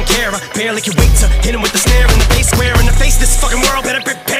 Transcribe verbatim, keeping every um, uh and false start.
don't care. I barely can wait to hit him with the snare in the face. Square in the face, this fucking world better prepare.